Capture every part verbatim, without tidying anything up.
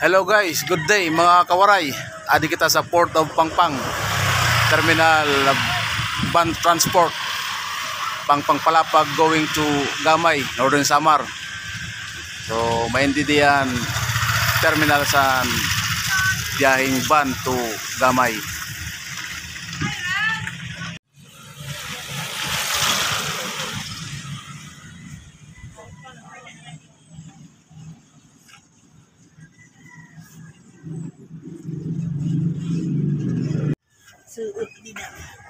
Hello guys, good day mga kawaray. Adi kita sa Port of Pangpang Terminal Van Transport Pangpang Palapag going to Gamay, Northern Samar. So maintindihan terminal sa biyaheng van to Gamay. Suot dida.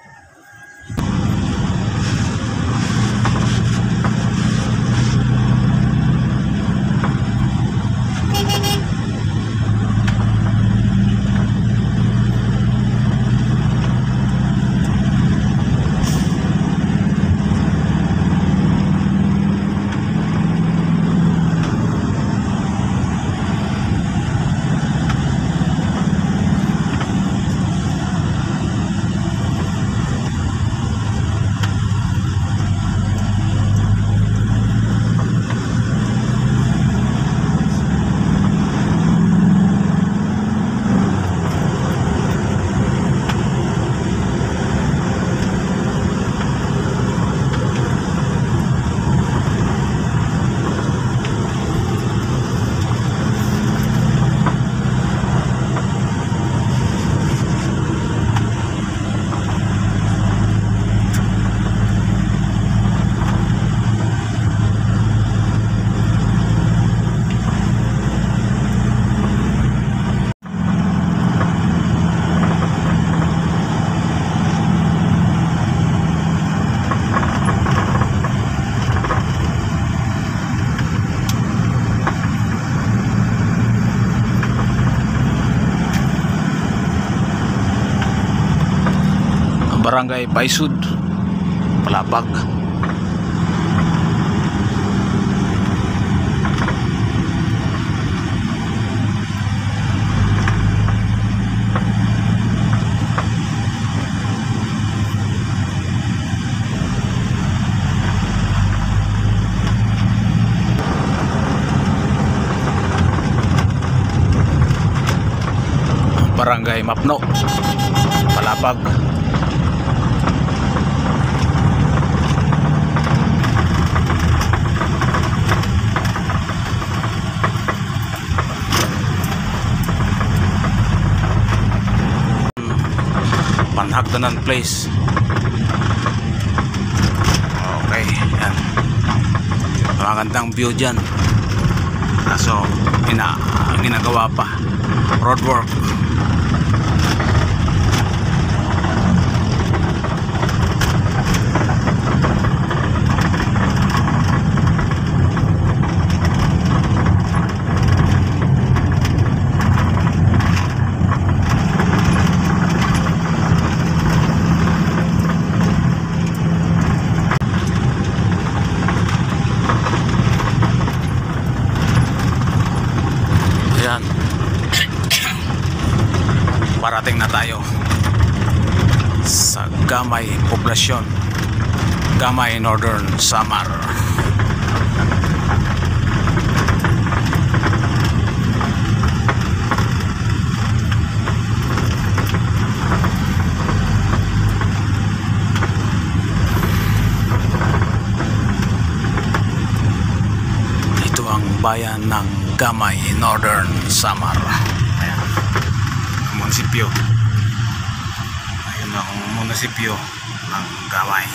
Barangay Paisud, Palapag. Barangay Mapno, Palapag. Panhagdanan Place. Okay, yan. Magandang view dyan. Kaso, ina, ginagawa pa. Roadwork. Parating na tayo sa Gamay Poblasyon, Gamay, Northern Samar. Ito ang bayan ng Gamay, Northern Samar. Munisipyo. Ayun ang munisipyo ng Gamay.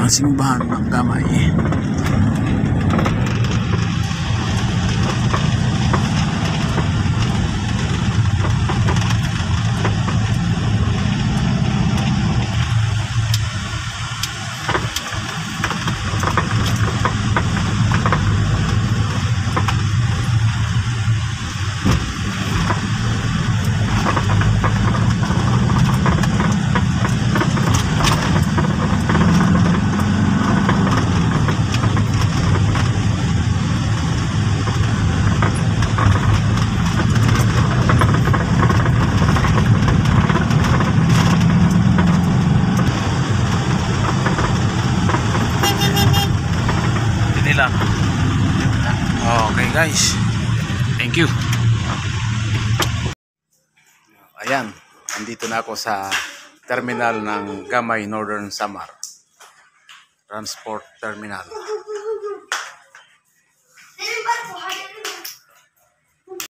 simbahan ng Gamay. Nila. Okay guys, thank you. Ayan, nandito na ako sa terminal ng Gamay Northern Samar Transport Terminal.